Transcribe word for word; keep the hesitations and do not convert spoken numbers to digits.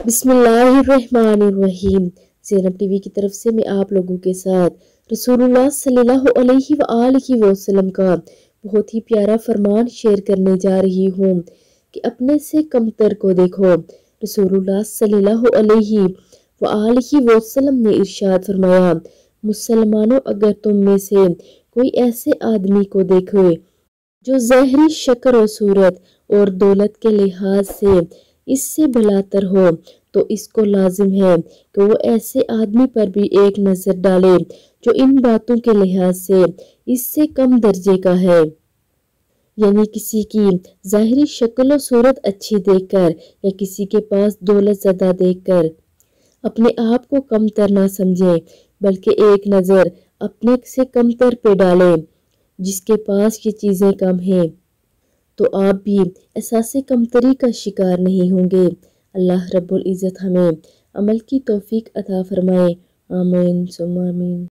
बिस्मिल्लाहिर्रहमानिर्रहीम। ज़ैनब टीवी की तरफ से मैं आप लोगों के साथ रसूलुल्लाह सल्लल्लाहु अलैहि वआलिहि वसल्लम का बहुत ही प्यारा फरमान शेयर करने जा रही हूँ कि अपने से कमतर को देखो। रसूलुल्लाह सल्लल्लाहु अलैहि वआलिहि वसल्लम ने इरशाद फरमाया, मुसलमानों, अगर तुम में से कोई ऐसे आदमी को देखो जो ज़ाहिरी शक्ल और सूरत और दौलत के लिहाज से इससे भलातर हो, तो इसको लाजिम है कि वो ऐसे आदमी पर भी एक नज़र डाले जो इन बातों के लिहाज से इससे कम दर्जे का है। यानी किसी की ज़ाहिरी शक्ल और सूरत अच्छी देखकर या किसी के पास दौलत ज़्यादा देखकर अपने आप को कमतर ना समझे, बल्कि एक नज़र अपने से कमतर पे डाले जिसके पास ये चीज़ें कम हैं, तो आप भी एहसास कमतरी का शिकार नहीं होंगे। अल्लाह रब्बुल इज़्ज़त हमें अमल की तौफीक अता फरमाए। आमीन सुम्मा आमीन।